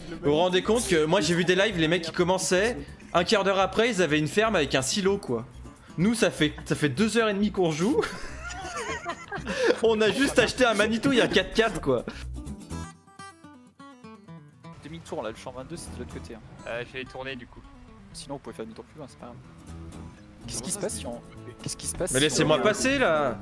Vous vous rendez compte que moi j'ai vu des lives, les mecs qui commençaient, un quart d'heure après ils avaient une ferme avec un silo quoi. Nous ça fait 2h30 qu'on joue. On a juste acheté un Manitou il y a 4x4 quoi. Demi-tour là, le champ 22 c'est de l'autre côté. Hein. Je vais tourner du coup. Sinon vous pouvez faire demi-tour plus loin, c'est pas grave. Qu'est-ce qui se passe si on... Qu'est-ce qui se passe Mais laissez-moi passer là.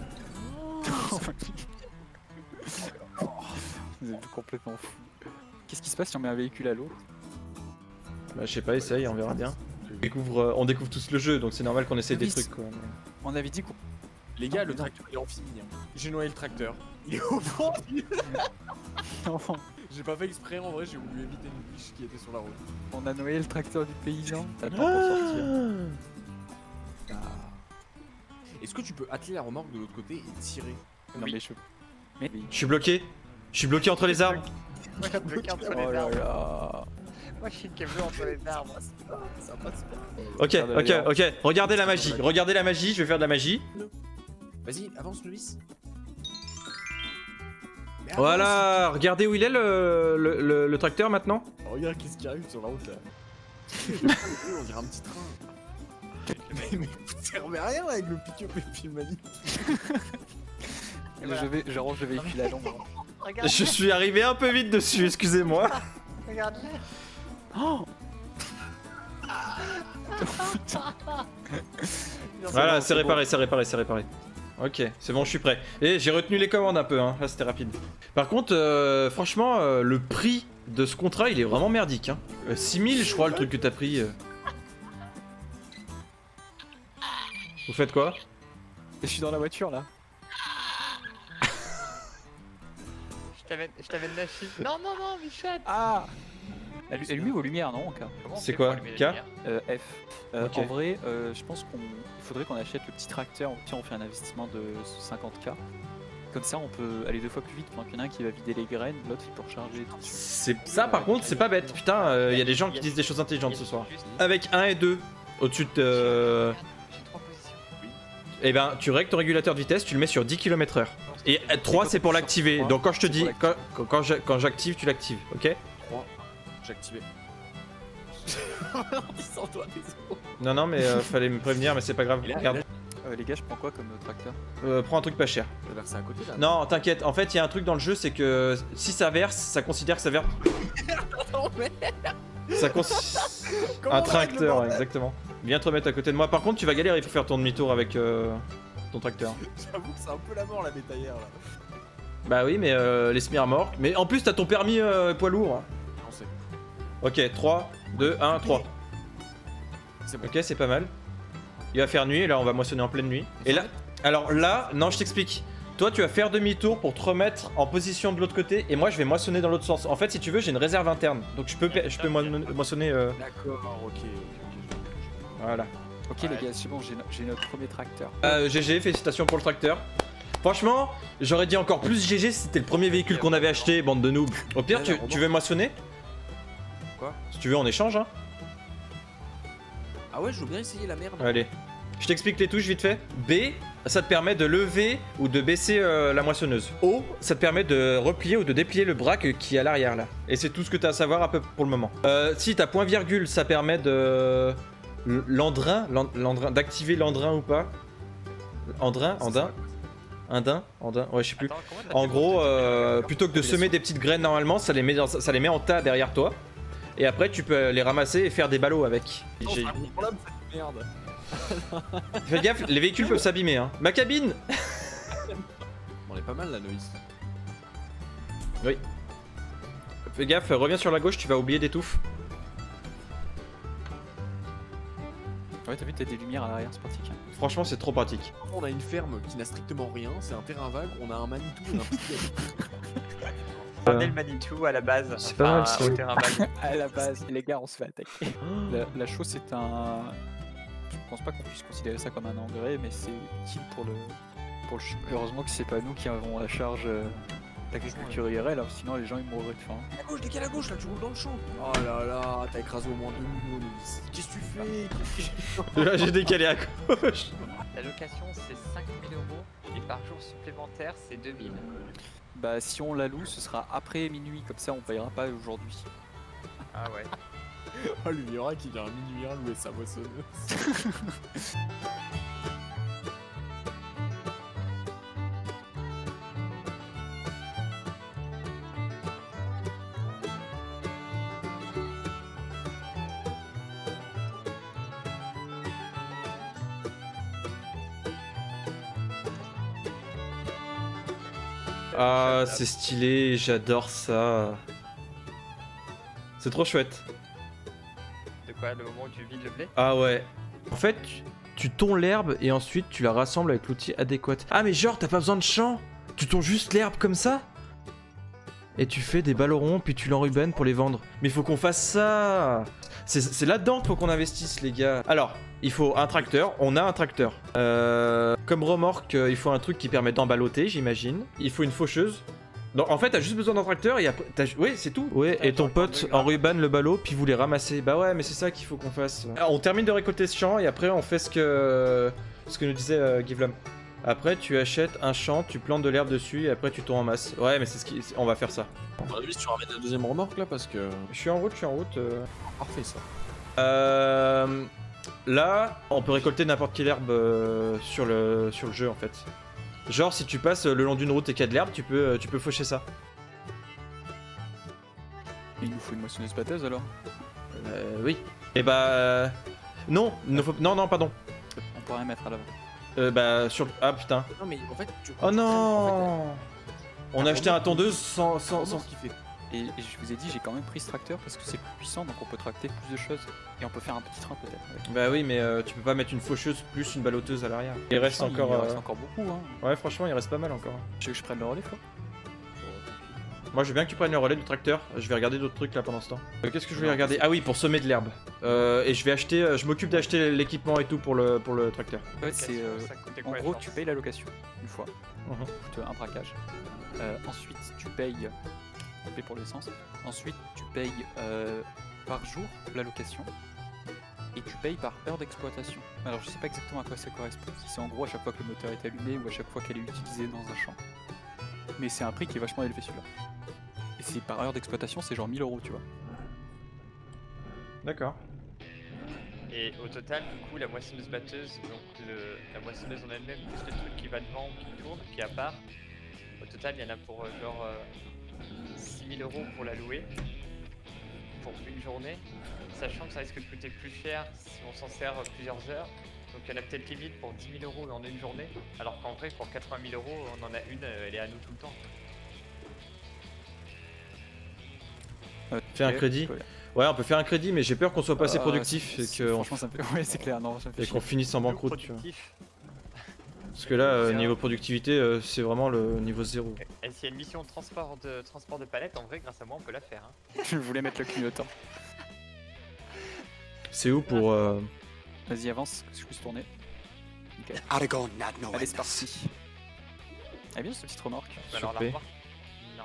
Vous êtes complètement fou. Qu'est-ce qui se passe si on met un véhicule à l'eau? Bah je sais pas, essaye, on verra bien. On découvre tous le jeu donc c'est normal qu'on essaye des trucs quoi. On avait dit qu'on... Les gars, le tracteur il est amphibien. J'ai noyé le tracteur. Il est au fond. J'ai pas fait exprès en vrai, j'ai voulu éviter une biche qui était sur la route. On a noyé le tracteur du paysan. T'as pas pour sortir. Est-ce que tu peux atteler la remorque de l'autre côté et tirer? Non mais je... Mais... Je suis bloqué. Je suis bloqué entre les arbres. Moi je suis bloqué entre les Oh là arbres. là. Moi je suis câblé entre les arbres. Ça passe pas. Ok. Regardez la magie. Regardez la magie, je vais faire de la magie. Vas-y, avance le vis. Voilà, regardez où il est le tracteur maintenant. Oh, regarde qu'est-ce qui arrive sur la route là. On dirait un petit train. Mais vous servez à rien avec le pick-up et puis le mani. Je véhicule à l'ombre. Regarde. Je suis arrivé un peu vite dessus, excusez-moi. Regarde-le. Oh Voilà, c'est réparé. Ok, c'est bon, je suis prêt. Et j'ai retenu les commandes un peu, hein. Là c'était rapide. Par contre, franchement, le prix de ce contrat il est vraiment merdique. Hein. 6000 je crois le truc que t'as pris. Vous faites quoi? Je suis dans la voiture là. Je t'avais lâché. Non, Michel. Ah! Allumez vos lumières, non? C'est quoi? K? F. Ok. En vrai, je pense qu'il faudrait qu'on achète le petit tracteur. Tiens, on fait un investissement de 50K. Comme ça, on peut aller 2 fois plus vite pendant qu'il y en a un qui va vider les graines, l'autre il peut recharger. C'est ça par contre, c'est pas bête. Putain, y a des gens qui disent des choses intelligentes ce soir. Avec 1 et 2 au-dessus de. J'ai 3 positions. Eh ben, tu règles ton régulateur de vitesse, tu le mets sur 10 km/h. Et 3 c'est pour l'activer. Donc quand je te dis, quand j'active, tu l'actives, ok? 3, j'ai activé. Sans toi, désolé. Non, mais fallait me prévenir, mais c'est pas grave. Regarde. Les gars, je prends quoi comme tracteur? Prends un truc pas cher. Je vais verser à côté là. Non, t'inquiète, en fait, il y a un truc dans le jeu, c'est que si ça verse, ça considère que ça verse. Ça un tracteur, exactement. Viens te remettre à côté de moi. Par contre, tu vas galérer pour faire ton demi-tour avec ton tracteur. J'avoue que c'est un peu la mort la bétaillère là. Bah oui, mais les semi-remorques. Mais en plus, t'as ton permis poids lourd. Hein. On sait. Ok, 3, 2, 1, 3. C'est bon. Ok, c'est pas mal. Il va faire nuit, et là on va moissonner en pleine nuit. Et là, alors là, non, je t'explique. Toi, tu vas faire demi-tour pour te remettre en position de l'autre côté, et moi je vais moissonner dans l'autre sens. En fait, si tu veux, j'ai une réserve interne, donc je peux moissonner. D'accord, ok. Voilà. Ok, les gars, c'est bon, j'ai notre premier tracteur. GG, félicitations pour le tracteur. Franchement, j'aurais dit encore plus GG si c'était le premier véhicule qu'on avait acheté, bande de noobs. Au pire, tu veux moissonner? Quoi? Si tu veux, on échange, hein. Ah ouais, je veux bien essayer la merde. Allez. Je t'explique les touches vite fait. B, ça te permet de lever ou de baisser la moissonneuse. O, ça te permet de replier ou de déplier le bras qui est à l'arrière là. Et c'est tout ce que tu as à savoir un peu pour le moment. Si t'as point virgule, ça permet de... L'endrain, d'activer l'endrain ou pas. Andrin, ouais je sais plus. En gros, plutôt que de semer des petites graines normalement, ça les met en tas derrière toi. Et après tu peux les ramasser et faire des ballots avec. Merde. Fais gaffe, les véhicules peuvent s'abîmer hein. Ma cabine. On est pas mal là, Noïs. Oui. Fais gaffe, reviens sur la gauche, tu vas oublier des touffes. Ouais, t'as vu, t'as des lumières à l'arrière, c'est pratique. Franchement, c'est trop pratique. On a une ferme qui n'a strictement rien, c'est un terrain vague, on a un Manitou et un petit Ramenez le Manitou à la base. C'est pas mal, ça. Au terrain vague. À la base, les gars, on se fait attaquer. La chose, c'est un... Je pense pas qu'on puisse considérer ça comme un engrais, mais c'est utile pour le champ. Heureusement que c'est pas nous qui avons la charge d'agriculture IRL, sinon les gens ils mourraient de faim. À gauche, décale à gauche, là tu roules dans le champ. Oh là là, t'as écrasé au moins 2 millions, Noïs. Qu'est-ce que tu fais? Là, j'ai décalé à gauche. La location c'est 5000 € et par jour supplémentaire c'est 2000. Bah si on la loue, ce sera après minuit, comme ça on payera pas aujourd'hui. Ah ouais. Oh, le Miura qui vient à minuit louer sa moissonneuse. Ah, c'est stylé, j'adore ça. C'est trop chouette. De quoi, le moment où tu vides le blé? Ah ouais. En fait, tu tonds l'herbe et ensuite tu la rassembles avec l'outil adéquat. Ah mais genre, t'as pas besoin de champ. Tu tonds juste l'herbe comme ça et tu fais des ballons puis tu l'enrubènes pour les vendre. Mais il faut qu'on fasse ça. C'est là-dedans qu'il faut qu'on investisse, les gars. Alors, il faut un tracteur. On a un tracteur. Comme remorque, il faut un truc qui permet d'emballoter, j'imagine. Il faut une faucheuse. Donc, en fait, t'as juste besoin d'un tracteur et après... Oui, c'est tout. Ouais, et ton pote enrubane le ballot, puis vous les ramassez. Bah ouais, mais c'est ça qu'il faut qu'on fasse. On termine de récolter ce champ et après, on fait ce que nous disait Givlam. Après, tu achètes un champ, tu plantes de l'herbe dessus et après, tu tournes en masse. Ouais, mais c'est ce qui... On va faire ça. On si tu ramènes la deuxième remorque là parce que. Je suis en route, Parfait ça. Là, on peut récolter n'importe quelle herbe sur le jeu en fait. Genre si tu passes le long d'une route et qu'il y a de l'herbe, tu peux faucher ça. Il nous faut une moissonneuse batteuse alors. Oui. Et bah non, non pardon. On pourrait la mettre à l'avant. Bah sur ah putain. Non mais en fait tu. Oh non. On a acheté un tondeuse sans. Ce qui fait. Et je vous ai dit, j'ai quand même pris ce tracteur parce que c'est plus puissant, donc on peut tracter plus de choses. Et on peut faire un petit train peut-être. Avec. Bah oui, mais tu peux pas mettre une faucheuse plus une ballotteuse à l'arrière. Il reste encore. Il reste encore beaucoup. Hein. Ouais, franchement, il reste pas mal encore. Tu veux que je prenne le relais, quoi? Moi, je veux bien que tu prennes le relais du tracteur. Je vais regarder d'autres trucs là pendant ce temps. Qu'est-ce que je voulais regarder? Ah oui, pour semer de l'herbe. Et je vais acheter. Je m'occupe d'acheter l'équipement et tout pour le tracteur. En fait, c'est. En gros, tu payes la location une fois. Mhm. Tu as un braquage. Ensuite, tu payes pour l'essence. Ensuite, tu payes par jour la location. Et tu payes par heure d'exploitation. Alors, je sais pas exactement à quoi ça correspond. Si c'est en gros à chaque fois que le moteur est allumé ou à chaque fois qu'elle est utilisée dans un champ. Mais c'est un prix qui est vachement élevé celui-là. Et c'est par heure d'exploitation, c'est genre 1000 €, tu vois. D'accord. Et au total, du coup, la moissonneuse batteuse, donc la moissonneuse en elle-même, plus le truc qui va devant, qui tourne, qui est à part. Au total, il y en a pour genre 6000 € pour la louer, pour une journée, sachant que ça risque de coûter plus cher si on s'en sert plusieurs heures. Donc il y en a peut-être limite pour 10 000 € en une journée, alors qu'en vrai, pour 80 000 €, on en a une, elle est à nous tout le temps. Fais un crédit. Ouais, on peut faire un crédit, mais j'ai peur qu'on soit pas assez productif et que franchement, ça me fait. Ouais, c'est clair, non, ça me fait et qu'on chier. finisse en banqueroute, tu vois. Productif. Parce que là, niveau productivité, c'est vraiment le niveau 0. Et s'il y a une mission de transport de palettes, en vrai, grâce à moi, on peut la faire. Hein. Je voulais mettre le clignotant. C'est où pour. Vas-y, avance, que je puisse tourner. Nickel. Aragon not know Allez, c'est parti. Ah bien, cette petite remorque. Bah alors la P. remorque. Non.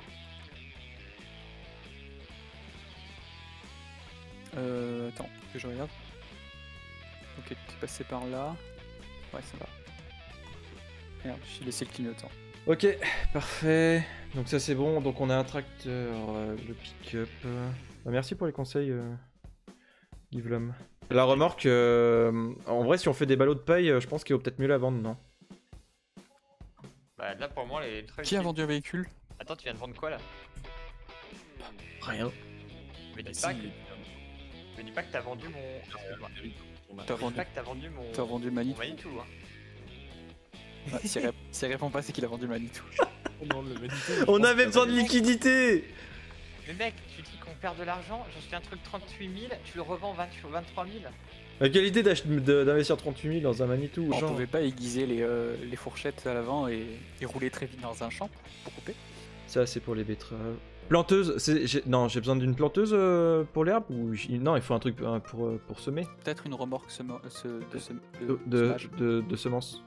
Attends, que je regarde. Ok, tu es passé par là. Ouais, ça va. Merde, j'ai laissé le clignotant. Ok, parfait. Donc ça c'est bon. Donc on a un tracteur, le pick-up. Bah, merci pour les conseils, Givlam. La remorque, en vrai, si on fait des ballots de paille, je pense qu'il vaut peut-être mieux la vendre, non? Bah là, pour moi, elle est très Qui a utile. vendu un véhicule? Attends, tu viens de vendre quoi là? Rien. Me dis Bah, pas si, que... Me dis pas que t'as vendu mon... Excuse-moi. T'as Me dis vendu, pas que t'as vendu mon... t'as vendu mon Manitou. Manitou, hein. Ah, si elle répond pas, c'est qu'il a vendu Manitou. On avait besoin de liquidité. Mais mec, tu dis qu'on perd de l'argent, j'achète un truc 38 000, tu le revends 23 000. Quelle idée d'investir 38 000 dans un Manitou, On genre. pouvait pas aiguiser les fourchettes à l'avant et rouler très vite dans un champ pour couper. Ça c'est pour les betteraves. Planteuse, non, j'ai besoin d'une planteuse pour l'herbe ou non, il faut un truc pour semer. Peut-être une remorque De semences.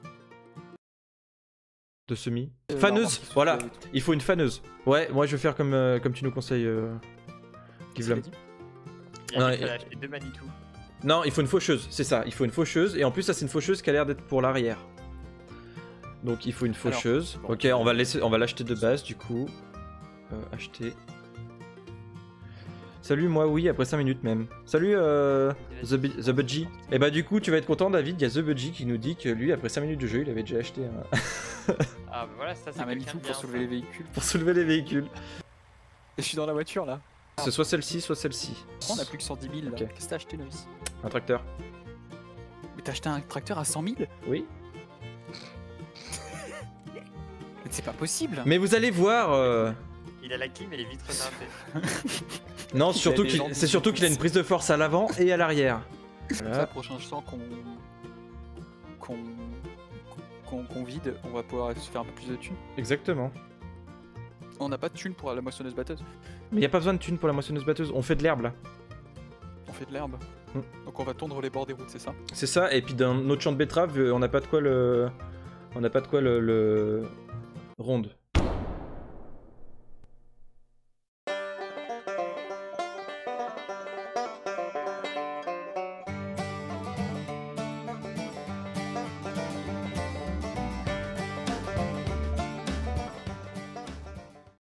De semis. la Faneuse, remorque, voilà. tu l'avais tout. Il faut une faneuse. Ouais, moi je vais faire comme tu nous conseilles, Givlam. dit Il a Ouais, dit qu'il a acheté 2 Manitou. Non, il faut une faucheuse, c'est ça. Il faut une faucheuse et en plus ça c'est une faucheuse qui a l'air d'être pour l'arrière. Donc il faut une faucheuse. bon, Ok, on va l'acheter de base du coup. Acheter. Salut, moi oui, après 5 minutes même. Salut The Budgie. Et bah du coup, tu vas être content David, il y a The Budgie qui nous dit que lui, après 5 minutes de jeu, il avait déjà acheté un... Ah bah voilà, ça c'est Un quelqu'un Manitou de bien. pour soulever les véhicules. pour soulever les véhicules. Et je suis dans la voiture là. C'est soit celle-ci, soit celle-ci. On a plus que 110 000 là. Ok. Qu'est-ce que t'as acheté Novice? Un tracteur. Mais t'as acheté un tracteur à 100 000? Oui. Mais c'est pas possible. Mais vous allez voir... Il a la clim et les vitres teintées. Non, Il surtout a des qu'il, jambes c'est surtout qu'il a une prise de force à l'avant et à l'arrière. Ça, Voilà. prochain champ qu'on vide, on va pouvoir se faire un peu plus de thunes. Exactement. On n'a pas de thunes pour la moissonneuse batteuse. Mais y a pas besoin de thunes pour la moissonneuse batteuse, on fait de l'herbe là. On fait de l'herbe. Mm. Donc on va tondre les bords des routes, c'est ça? C'est ça, et puis dans notre champ de betterave, on n'a pas de quoi le... On n'a pas de quoi le... ronde.